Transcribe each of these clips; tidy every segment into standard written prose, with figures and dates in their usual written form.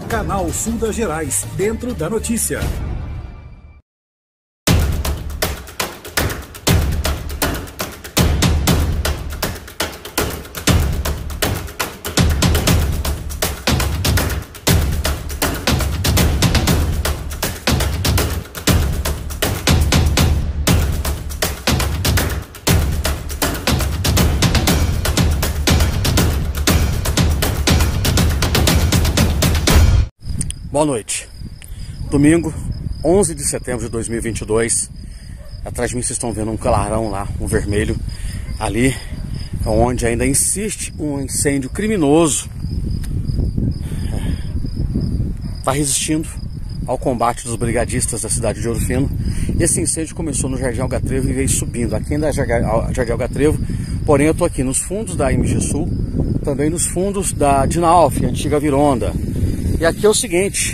Canal Sul das Gerais, dentro da notícia. Boa noite. Domingo, 11 de setembro de 2022. Atrás de mim vocês estão vendo um clarão lá, um vermelho. Ali, onde ainda insiste um incêndio criminoso. Está resistindo ao combate dos brigadistas da cidade de Ouro Fino. Esse incêndio começou no Jardim Algatrevo e veio subindo. Aqui ainda é Jardim Algatrevo, porém eu estou aqui nos fundos da MG Sul, também nos fundos da Dinalf, antiga Vironda. E aqui é o seguinte,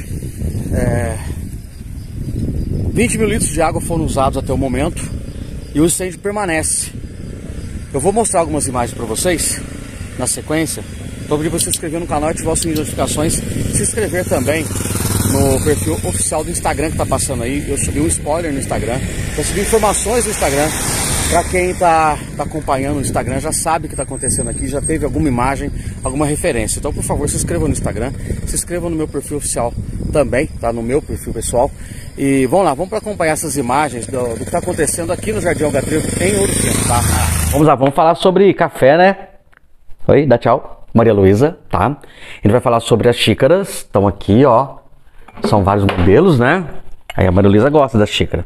20 mil litros de água foram usados até o momento e o incêndio permanece. Eu vou mostrar algumas imagens para vocês na sequência. Vou pedir para você se inscrever no canal, ativar o sininho de notificações, se inscrever também no perfil oficial do Instagram que está passando aí. Eu subi um spoiler no Instagram, eu subi informações no Instagram. Para quem está acompanhando o Instagram já sabe o que está acontecendo aqui, já teve alguma imagem, alguma referência. Então, por favor, se inscreva no Instagram, se inscreva no meu perfil oficial também, tá? No meu perfil pessoal. E vamos lá, vamos para acompanhar essas imagens do que está acontecendo aqui no Jardim Algatrevo, em Ouro Fino, tá? Vamos lá, vamos falar sobre café, né? Oi, dá tchau. Maria Luísa, tá? A gente vai falar sobre as xícaras, estão aqui, ó. São vários modelos, né? Aí a Maria Luísa gosta da xícara.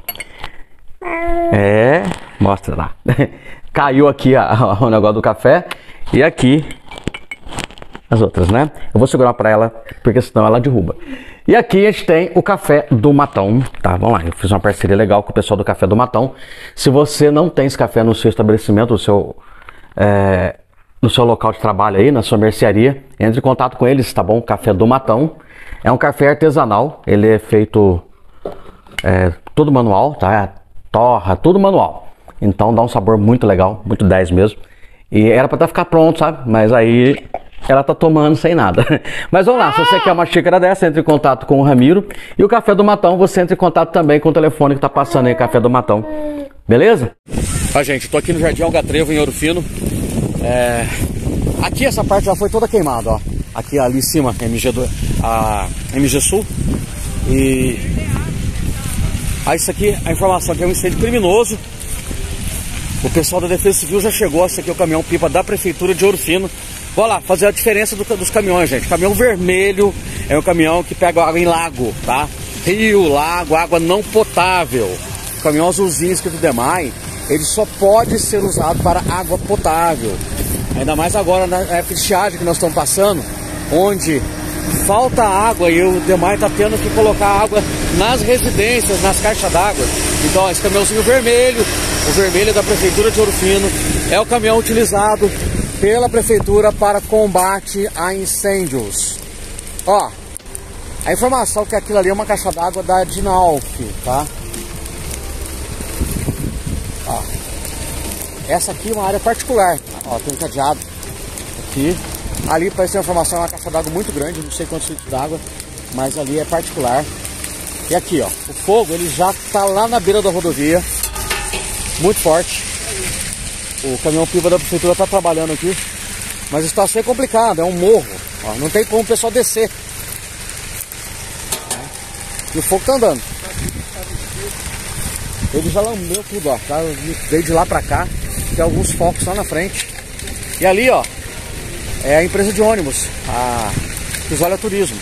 Mostra lá. Caiu aqui o negócio do café. E aqui as outras, né? Eu vou segurar para ela, porque senão ela derruba. E aqui a gente tem o Café do Matão, tá? Vamos lá, eu fiz uma parceria legal com o pessoal do Café do Matão. Se você não tem esse café no seu estabelecimento, no seu local de trabalho aí, na sua mercearia, entre em contato com eles, tá bom? Café do Matão. É um café artesanal, ele é feito tudo manual, tá? Torra, tudo manual. Então dá um sabor muito legal, muito 10 mesmo. E era pra ficar pronto, sabe? Mas aí ela tá tomando sem nada. Mas vamos lá, se você quer uma xícara dessa, entre em contato com o Ramiro. E o Café do Matão, você entra em contato também com o telefone que tá passando aí, Café do Matão. Beleza? Ó, gente, eu tô aqui no Jardim Algatrevo, em Ouro Fino. Aqui essa parte já foi toda queimada, ó. Aqui ali em cima, a MG Sul. E isso aqui, a informação aqui é um incêndio criminoso. O pessoal da Defesa Civil já chegou. Esse aqui é o caminhão-pipa da Prefeitura de Ouro Fino. Vou lá fazer a diferença dos caminhões, gente. Caminhão vermelho é um caminhão que pega água em lago, tá? Rio, lago, água não potável. O caminhão azulzinho escrito DEMAI, ele só pode ser usado para água potável. Ainda mais agora na época de estiagem que nós estamos passando, onde falta água e o DEMAI está tendo que colocar água nas residências, nas caixas d'água. Então, ó, esse caminhãozinho vermelho, o vermelho é da Prefeitura de Ouro Fino, é o caminhão utilizado pela Prefeitura para combate a incêndios. Ó, a informação que aquilo ali é uma caixa d'água da Dinalf, tá? Ó, essa aqui é uma área particular, ó, tem um cadeado aqui. Ali parece uma informação, é uma caixa d'água muito grande, não sei quantos litros d'água, mas ali é particular. E aqui, ó, o fogo ele já tá lá na beira da rodovia, muito forte. O caminhão-pipa da Prefeitura tá trabalhando aqui, mas a situação é complicada, é um morro, ó, não tem como o pessoal descer. E o fogo tá andando. Ele já lambeu tudo, ó, tá? Veio de lá pra cá, tem alguns focos lá na frente. E ali, ó, é a empresa de ônibus, a Isola Turismo.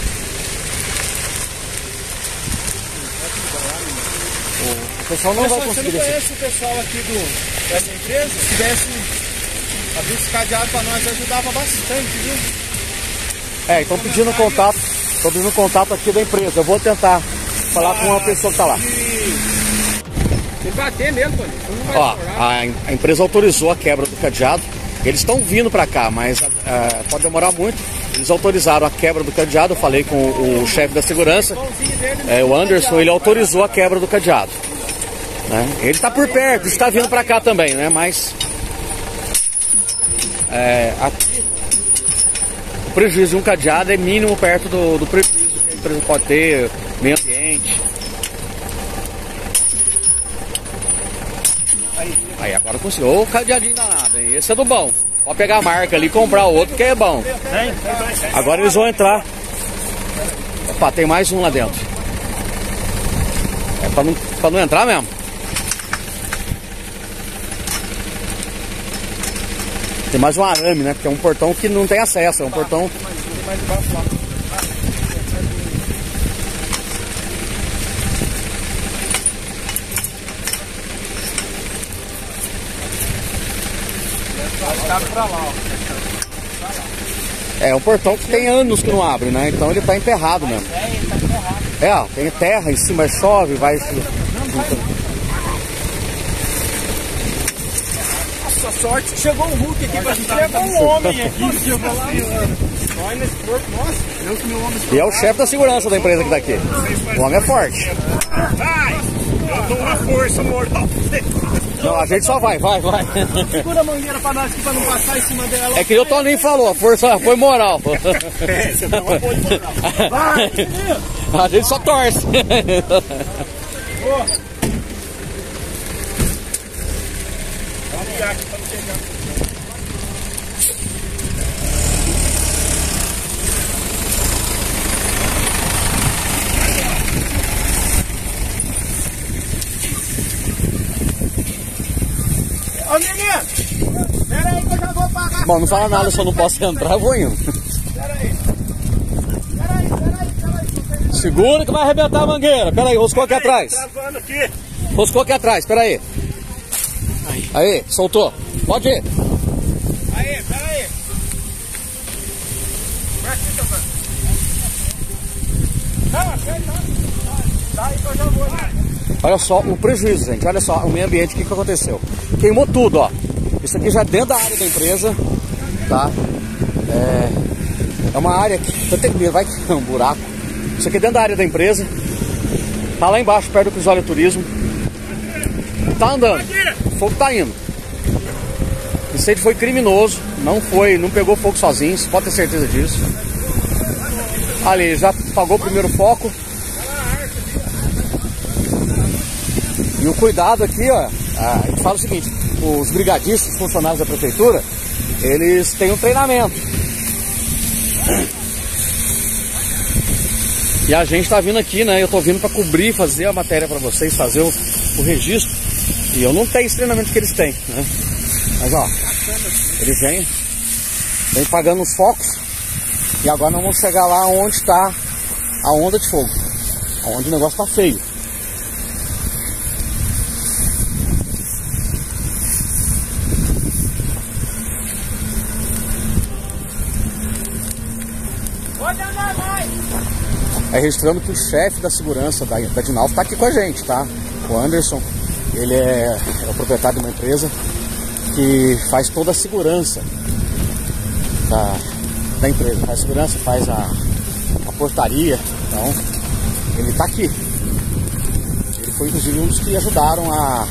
O pessoal não vai conseguir descer. Se o pessoal aqui dessa empresa, se tivesse abrir esse cadeado para nós, ajudava bastante, viu? Estão pedindo contato aqui da empresa. Eu vou tentar falar com uma pessoa que tá lá. Tem que bater mesmo, mano. Ó, a empresa autorizou a quebra do cadeado. Eles estão vindo para cá, mas pode demorar muito. Eles autorizaram a quebra do cadeado. Eu falei com o chefe da segurança, o Anderson, ele autorizou a quebra do cadeado. Né? Ele está por perto, está vindo para cá também, né? Mas aqui o prejuízo de um cadeado é mínimo perto do prejuízo que a empresa pode ter, meio ambiente. Aí agora conseguiu. Ô, cadeadinho danado, hein? Esse é do bom. Pode pegar a marca ali e comprar outro que é bom. Agora eles vão entrar. Opa, tem mais um lá dentro. É pra não entrar mesmo. Tem mais um arame, né? Porque é um portão que não tem acesso. É um portão... Mais embaixo lá. Pra lá, ó. É um portão que tem anos que não abre, né? Então ele tá enterrado mesmo. Ele tá enterrado. É, ó, tem terra em cima, chove, vai... Nossa sorte, chegou um Hulk aqui pra gente. Chegou um homem aqui. Chegou lá. Olha nesse corpo, nossa. Deus que meu homem. E é o chefe da segurança da empresa que tá aqui. O homem é forte. Vai! Eu dou uma força mortal. Não, a gente só vai. Segura a mangueira pra nós aqui pra não passar em cima dela. É que o Toninho falou, a força foi moral. É, você dá um apoio moral. Vai! A gente só torce. Boa! Vamos ligar aqui pra não chegar. Ô menino! Pera aí que eu já vou pagar. Bom, não fala nada, se eu não posso entrar, eu vou indo. Pera aí. Segura que vai arrebentar a mangueira. Pera aí, roscou aqui atrás. Travando aqui. Roscou aqui atrás, pera aí. Aí, soltou. Pode ir. Aí, pera aí. Vai aqui, seu pai. Não, acerta. Tá aí que eu já vou, né? Olha só o prejuízo, gente. Olha só o meio ambiente, o que aconteceu. Queimou tudo, ó. Isso aqui já é dentro da área da empresa, tá? É uma área que... Eu tenho medo, vai que é um buraco. Isso aqui é dentro da área da empresa. Tá lá embaixo, perto do Crisólia Turismo. Tá andando. O fogo tá indo. O incêndio foi criminoso. Não pegou fogo sozinho, você pode ter certeza disso. Ali, já apagou o primeiro foco. E o cuidado aqui, ó, a gente fala o seguinte, os brigadistas, os funcionários da prefeitura, eles têm um treinamento. E a gente tá vindo aqui, né, eu tô vindo para cobrir, fazer a matéria para vocês, fazer o registro. E eu não tenho esse treinamento que eles têm, né. Mas ó, eles vêm pagando os focos. E agora nós vamos chegar lá onde está a onda de fogo, onde o negócio tá feio. Registrando que o chefe da segurança da Dinalva está aqui com a gente, tá? O Anderson, ele é o proprietário de uma empresa que faz toda a segurança da empresa. Faz segurança, faz a portaria, então ele está aqui. Ele foi inclusive um dos que ajudaram a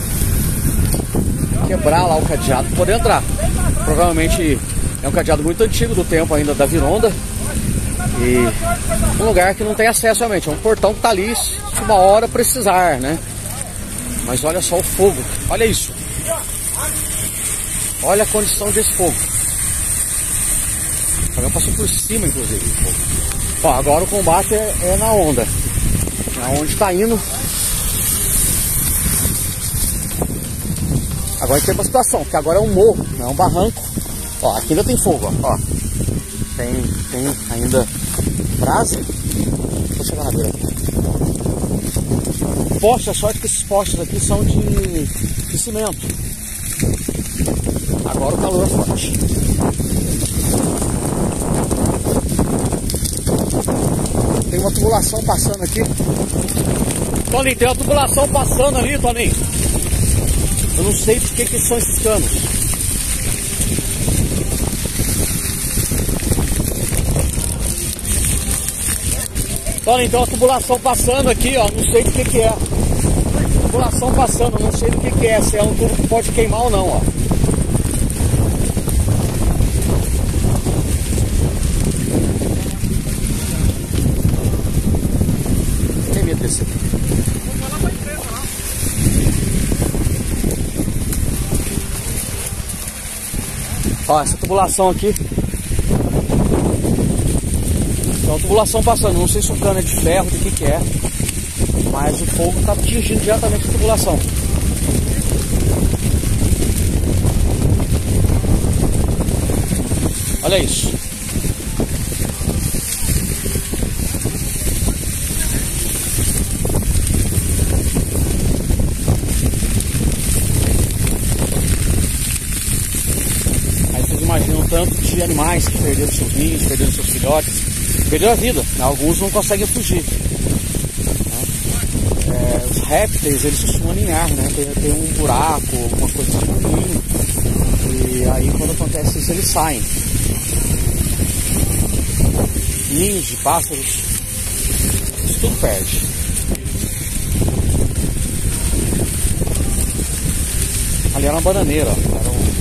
quebrar lá o cadeado para poder entrar. Provavelmente é um cadeado muito antigo, do tempo ainda da Vironda. E um lugar que não tem acesso realmente, é um portão que tá ali se uma hora precisar, né? Mas olha só o fogo, olha isso. Olha a condição desse fogo. O caminhão passou por cima, inclusive, do fogo. Ó, agora o combate é na onda. É onde tá indo. Agora tem uma situação, porque agora é um morro, não é um barranco. Ó, aqui ainda tem fogo, ó. Tem ainda brasa. Vou chegar na beira aqui. Poste, a sorte que esses postes aqui são de cimento. Agora o calor é forte. Tem uma tubulação passando aqui. Toninho, tem uma tubulação passando ali, Toninho. Eu não sei de que são esses canos. Olha, então a tubulação passando aqui, ó, não sei do que é. Tubulação passando, não sei do que é, se é um tubo que pode queimar ou não, ó. notícia. Vou lá pra empresa lá. Ó, essa tubulação aqui. Tem uma tubulação passando, não sei se o cano é de ferro, de que é. Mas o fogo está atingindo diretamente a tubulação. Olha isso. Aí vocês imaginam o tanto de animais que perderam seus ninhos, perderam seus filhotes, perderam a vida. Alguns não conseguem fugir. Os répteis, eles costumam ninhar, né? Tem um buraco, alguma coisa assim no ninho. E aí quando acontece isso, eles saem. Ninhos de pássaros, isso tudo perde. Ali era uma bananeira, ó. Era um...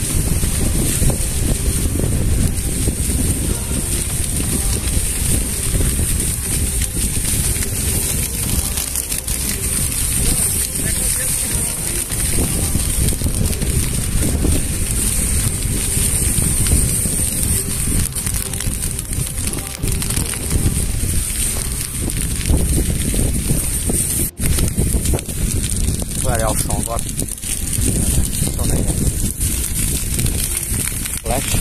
clarear o chão agora. Flash.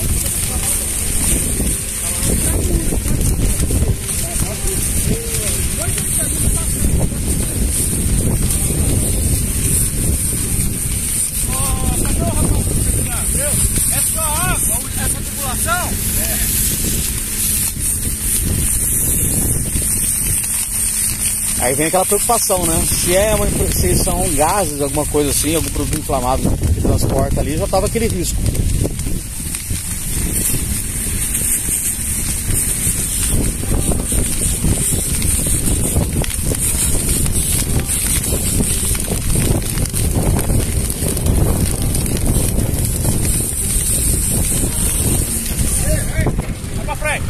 Essa água, essa tubulação? Aí vem aquela preocupação, né? Se são gases, alguma coisa assim, algum produto inflamável que transporta ali, já estava aquele risco. Vai pra frente.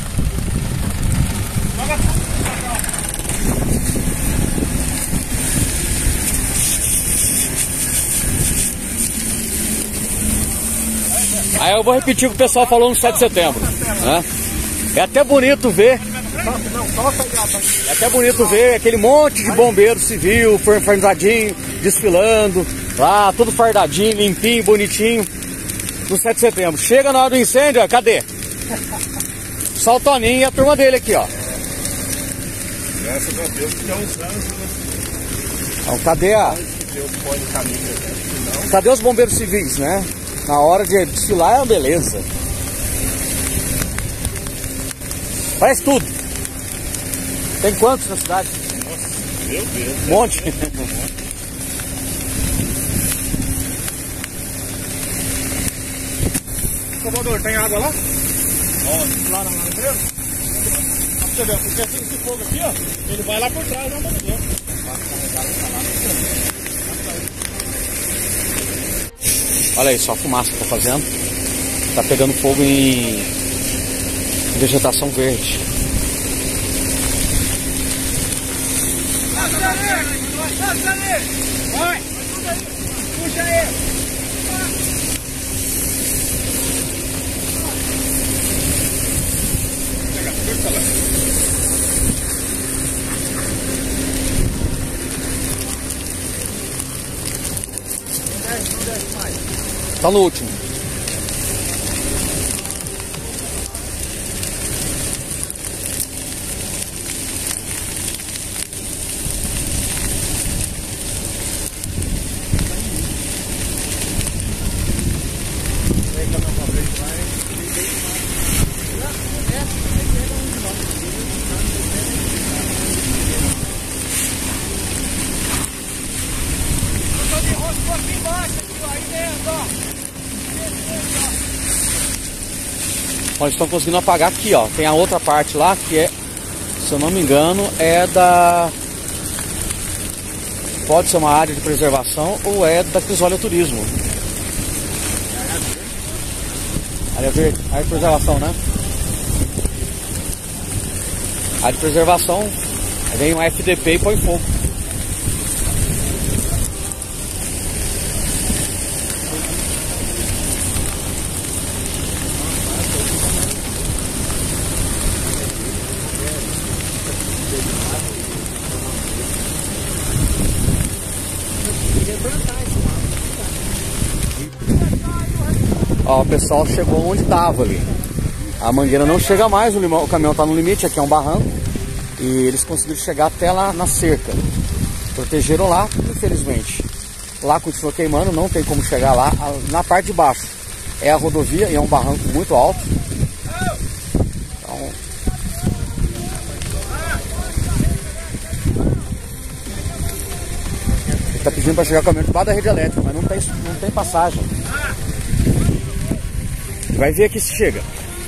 Aí eu vou repetir o que o pessoal falou no 7 de setembro, né? É até bonito ver. É até bonito ver aquele monte de bombeiro civil, fardadinho, desfilando, lá, tudo fardadinho, limpinho, bonitinho, no 7 de setembro. Chega na hora do incêndio, ó, cadê? Só o Toninho e a turma dele aqui, ó. Graças a Deus que tem uns anos. Então, cadê os bombeiros civis, né? Na hora de desfilar é uma beleza. Faz tudo. Tem quantos na cidade? Meu Deus. Um monte. Salvador, tem água lá? Onde? Lá na empresa? Pra você ver, porque esse fogo aqui, ó, ele vai lá por trás, não vai ver. Olha aí só a fumaça que tá fazendo. Tá pegando fogo em vegetação verde. Vai! Puxa ele! Tá no último. Nós estamos conseguindo apagar aqui, ó. Tem a outra parte lá que é, se eu não me engano, é da... Pode ser uma área de preservação ou é da Crisólia Turismo. Área verde, área de preservação, né? Área de preservação Aí vem um FDP e põe fogo. Ó, o pessoal chegou onde estava ali. A mangueira não chega mais, o caminhão está no limite, aqui é um barranco. E eles conseguiram chegar até lá na cerca. Protegeram lá, infelizmente. Lá continua queimando, não tem como chegar lá. Na parte de baixo é a rodovia e é um barranco muito alto. Então... ele está pedindo para chegar o caminhão debaixo da rede elétrica, mas não tem passagem. Vai ver aqui se chega.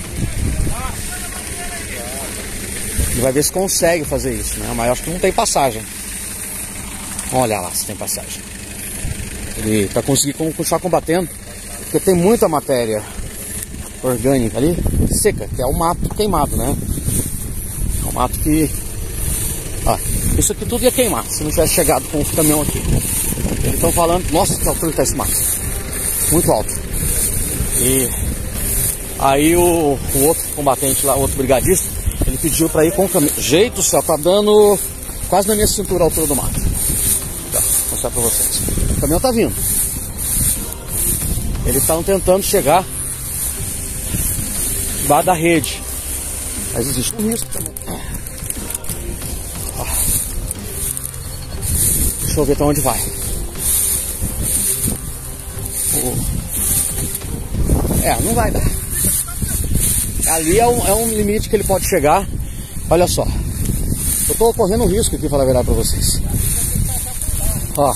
E vai ver se consegue fazer isso, né? Mas eu acho que não tem passagem. Vamos olhar lá se tem passagem. Ele tá conseguindo continuar combatendo, porque tem muita matéria orgânica ali, seca, que é o mato queimado, né? É um mato que... ah, isso aqui tudo ia queimar, se não tivesse chegado com o caminhão aqui. Eles estão falando, nossa, que altura está esse mato. Muito alto. E aí o outro combatente lá, o outro brigadista, ele pediu para ir com o caminhão. Jeito, só tá dando quase na minha cintura a altura do mato. Vou mostrar para vocês. O caminhão tá vindo. Eles estão tentando chegar debaixo da rede. Mas existe um risco também. Deixa eu ver até onde vai. Não vai dar. Ali é um limite que ele pode chegar. Olha só. Eu tô correndo um risco aqui, falar a verdade pra vocês. Ó.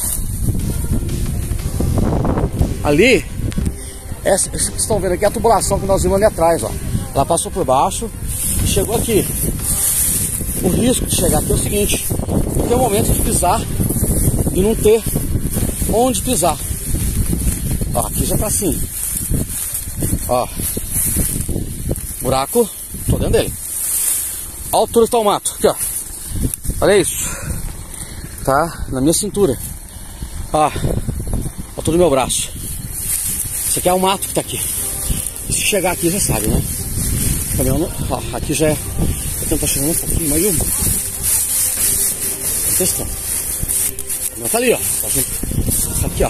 Ali, essa que vocês estão vendo aqui é a tubulação que nós vimos ali atrás, ó. Ela passou por baixo e chegou aqui. O risco de chegar aqui é o seguinte: tem um momento de pisar e não ter onde pisar. Ó, aqui já tá assim. Ó. Buraco, tô dentro dele. A altura está o mato, aqui ó. Olha isso. Tá na minha cintura. Ó, altura do meu braço. Isso aqui é o mato que tá aqui. E se chegar aqui já sabe, né? O caminhão não... ó, aqui já é... vou tentar chegar um pouquinho mais uma. Questão. O caminhão tá ali, ó. Tá junto. Aqui, ó.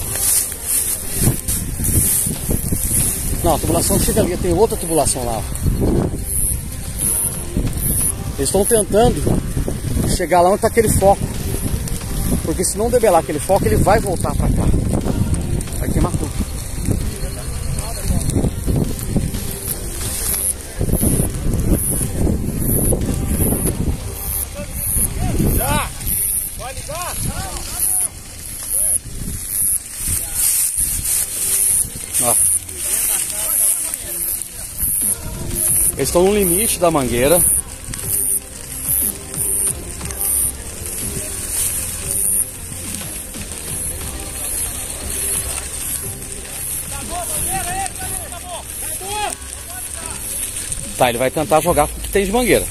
Não, a tubulação chega ali, tem outra tubulação lá. Eles estão tentando chegar lá onde está aquele foco. Porque se não debelar aquele foco, ele vai voltar para cá. Vai queimar tudo. Já! Vai ligar? Ó. Eles estão no limite da mangueira. Tá, ele vai tentar jogar com o que tem de mangueira.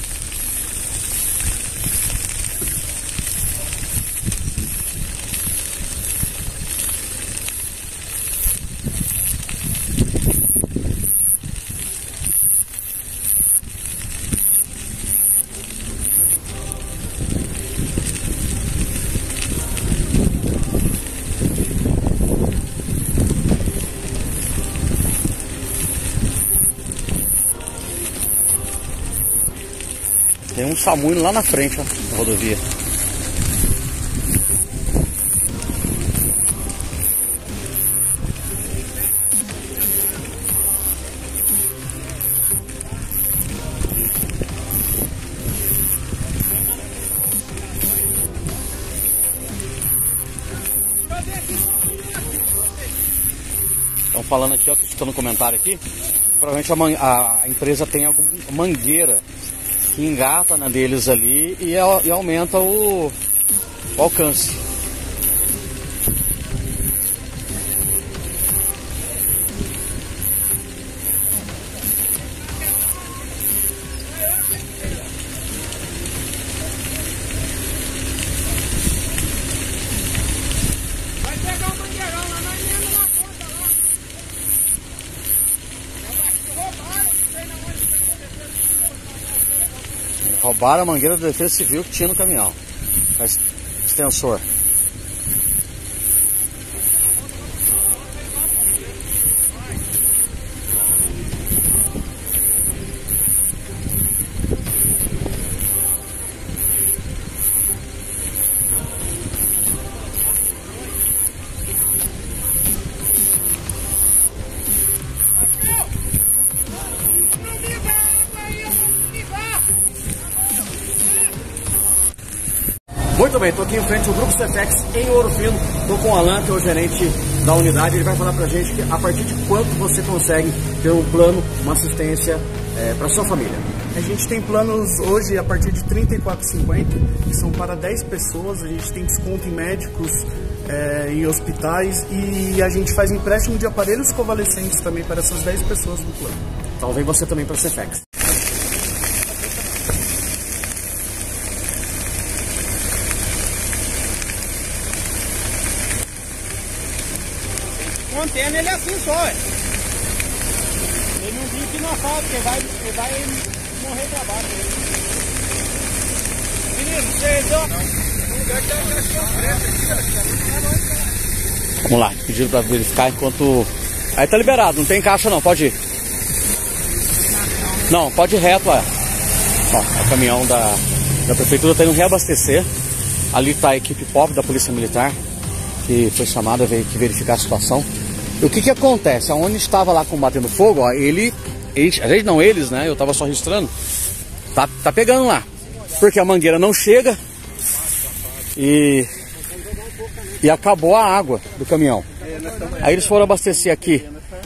Tem um SAMU lá na frente, ó, na rodovia. Estão falando aqui, ó, que estou no comentário aqui. Provavelmente a empresa tem alguma mangueira que engata na deles ali e aumenta o alcance. Roubaram a mangueira da Defesa Civil que tinha no caminhão. Extensor. Muito bem, estou aqui em frente ao Grupo Cefex em Ouro Fino. Estou com o Alan, que é o gerente da unidade. Ele vai falar pra gente que a partir de quanto você consegue ter um plano, uma assistência para sua família. A gente tem planos hoje a partir de R$ 34,50, que são para 10 pessoas. A gente tem desconto em médicos, em hospitais, e a gente faz empréstimo de aparelhos convalescentes também para essas 10 pessoas do plano. Então vem você também para a Cefex. O antena ele é assim só, ele não vinha aqui no asfalto, porque ele vai morrer de trabalho. Menino, você deu... Vamos lá, pediram para verificar enquanto... Aí tá liberado, não tem caixa não, pode ir. Não, pode ir reto, ó. Ó, o caminhão da prefeitura tá indo reabastecer. Ali tá a equipe POP da Polícia Militar, que foi chamada, veio aqui verificar a situação. E o que que acontece? Aonde estava lá combatendo fogo, ó, eles, né? Eu tava só registrando. Tá pegando lá. Porque a mangueira não chega e acabou a água do caminhão. Aí eles foram abastecer aqui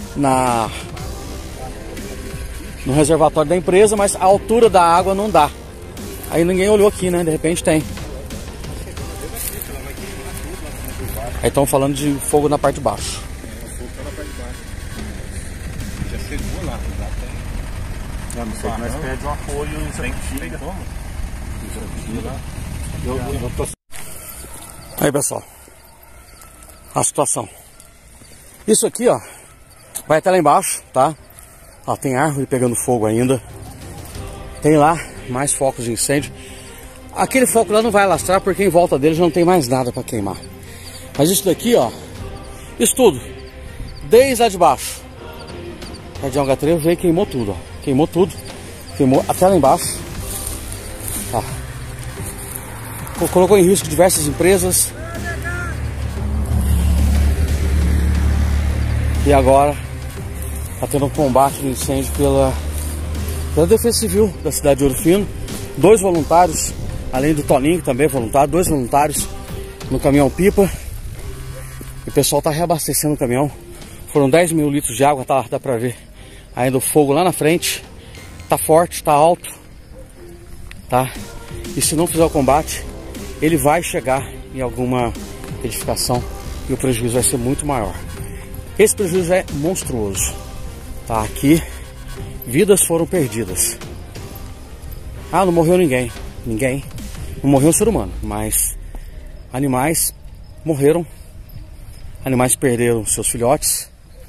no reservatório da empresa, mas a altura da água não dá. Aí ninguém olhou aqui, né? De repente tem. Aí estão falando de fogo na parte de baixo. Eu não sei que nós pedimos um apoio sem como. Aí, pessoal, a situação. Isso aqui, ó, vai até lá embaixo, tá? Ó, tem árvore pegando fogo ainda. Tem lá mais focos de incêndio. Aquele foco lá não vai alastrar porque em volta dele já não tem mais nada para queimar. Mas isso daqui, ó, isso tudo, desde lá de baixo, a de Algatrevo veio e queimou tudo, ó. Queimou tudo, queimou até lá embaixo. Ó. Colocou em risco diversas empresas. E agora está tendo um combate de incêndio pela Defesa Civil da cidade de Ouro Fino. 2 voluntários, além do Toninho, que também é voluntário, 2 voluntários no caminhão pipa. E o pessoal está reabastecendo o caminhão. Foram 10 mil litros de água, tá, dá pra ver ainda o fogo lá na frente. Tá forte, tá alto, tá? E se não fizer o combate, ele vai chegar em alguma edificação e o prejuízo vai ser muito maior. Esse prejuízo é monstruoso, tá? Aqui, vidas foram perdidas. Ah, não morreu ninguém. Não morreu um ser humano, mas animais morreram. Animais perderam seus filhotes,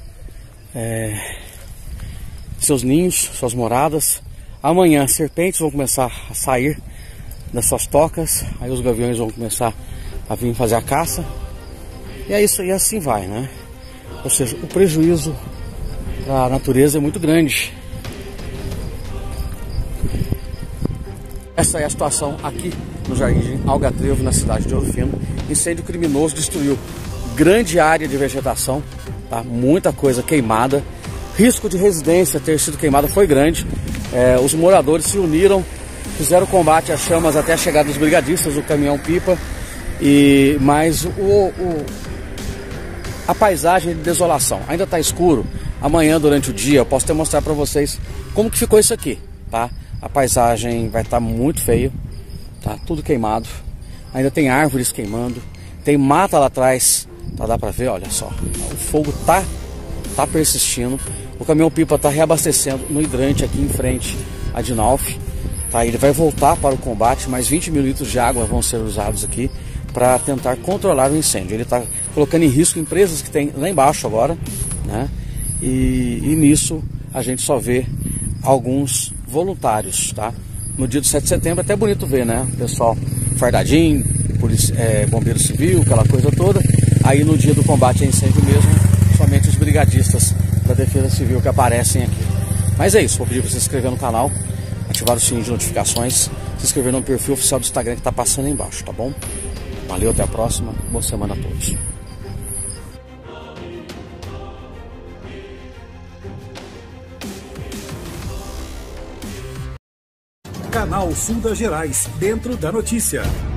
seus ninhos, suas moradas. Amanhã serpentes vão começar a sair das suas tocas. Aí os gaviões vão começar a vir fazer a caça. E é isso, e assim vai, né? Ou seja, o prejuízo para a natureza é muito grande. Essa é a situação aqui no Jardim Algatrevo, na cidade de Ouro Fino. Incêndio criminoso destruiu grande área de vegetação, tá? Muita coisa queimada. Risco de residência ter sido queimada foi grande. Os moradores se uniram, fizeram combate às chamas até a chegada dos brigadistas do caminhão pipa. Mas a paisagem é de desolação. Ainda está escuro. Amanhã, durante o dia, eu posso até mostrar para vocês como que ficou isso aqui, tá? A paisagem vai estar muito feio, tá? Tudo queimado. Ainda tem árvores queimando. Tem mata lá atrás, tá? Dá para ver, olha só. O fogo tá persistindo. O caminhão pipa está reabastecendo no hidrante aqui em frente a Dinalf, tá? Ele vai voltar para o combate, mais 20 mil litros de água vão ser usados aqui para tentar controlar o incêndio. Ele está colocando em risco empresas que tem lá embaixo agora, né? E nisso a gente só vê alguns voluntários, tá? no dia do 7 de setembro, até bonito ver, né? O pessoal fardadinho, bombeiro civil, aquela coisa toda. Aí no dia do combate a incêndio mesmo, somente os brigadistas da Defesa Civil que aparecem aqui. Mas é isso, vou pedir para você se inscrever no canal, ativar o sininho de notificações, se inscrever no perfil oficial do Instagram que está passando aí embaixo, tá bom? Valeu, até a próxima, boa semana a todos. Canal Sul das Gerais, dentro da notícia.